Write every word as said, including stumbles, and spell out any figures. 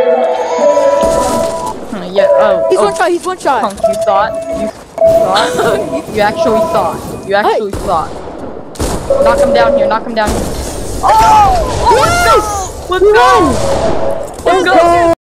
Hmm, yeah, oh. He's oh, one shot, he's one shot. Punk, you saw it? You saw it? You actually saw it. You actually saw it. Knock him down here, knock him down here. Oh! Oh, let's go! Let's go! Let's go!